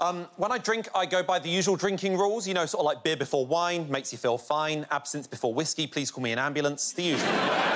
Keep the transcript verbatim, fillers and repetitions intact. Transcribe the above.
Um, when I drink, I go by the usual drinking rules. You know, sort of like beer before wine, makes you feel fine. Absinthe before whiskey, please call me an ambulance. The usual.